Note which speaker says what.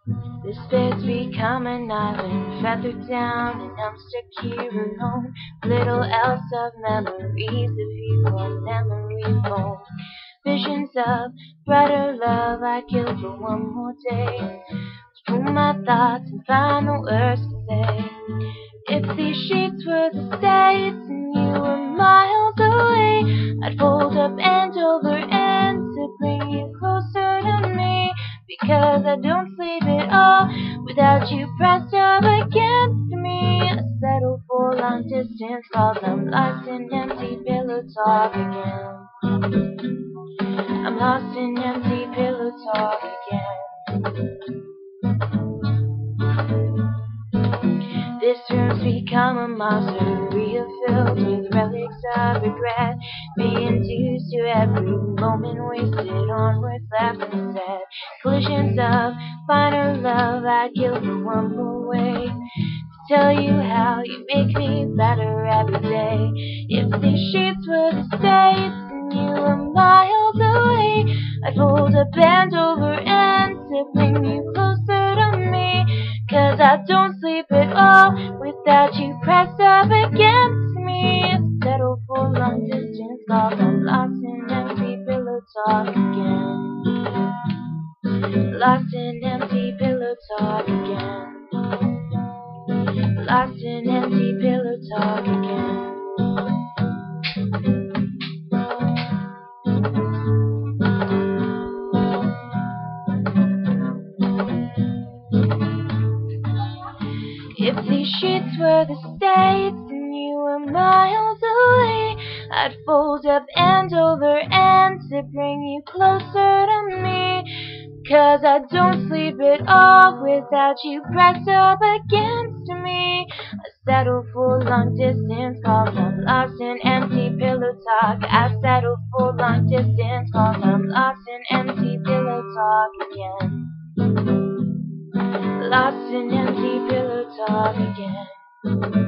Speaker 1: This bed's become an island, feathered down, and I'm stuck here alone. Little else of memories of you on memory foam. Visions of brighter love I'd kill for one more day. Pull my thoughts and find the words to say. If these sheets were the States and you were miles away, I'd fold up and over end to bring you closer to me. Because I don't sleep at all without you pressed up against me. I settle for long distance cause I'm lost in empty pillow talk again. I'm lost in empty pillow talk again. This room's become a mausoleum filled with relics of regret, being used to every moment wasted on words left unsaid. Collisions of finer love I'd kill for one more way to tell you how you make me better every day. If these sheets were the States and you were miles away, I'd fold a bend over end to bring you closer to me. Cause I don't sleep at all without you pressed up against me. Settle for long distance cause I'm lost in empty pillow talk again. Lost in empty pillow talk again. Lost in empty pillow talk again. If these sheets were the States and you were miles away, I'd fold up end over end to bring you closer to me. Cause I don't sleep at all without you pressed up against me. I settle for long distance cause I'm lost in empty pillow talk. I settle for long distance cause I'm lost in empty pillow talk again. Lost in empty pillow talk again.